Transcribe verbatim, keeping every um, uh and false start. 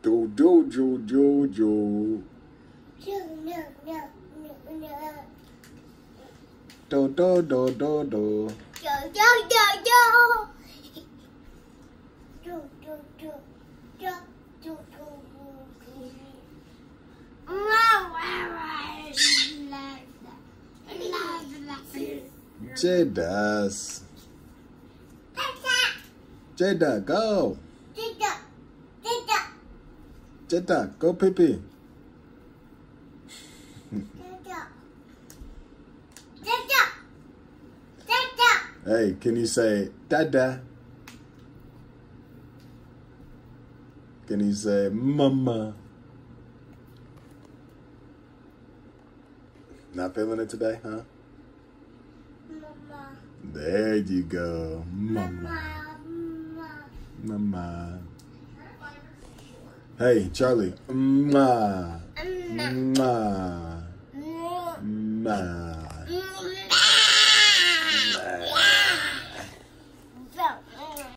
Do do do do do. Do do do do do. Jada. Jada, go. Jada, go pee pee. Hey, can you say dada? Can you say mama? Not feeling it today, huh? Mama. There you go. Mama. Mama. Mama. Hey, Charlie. Ma. Ma. Ma.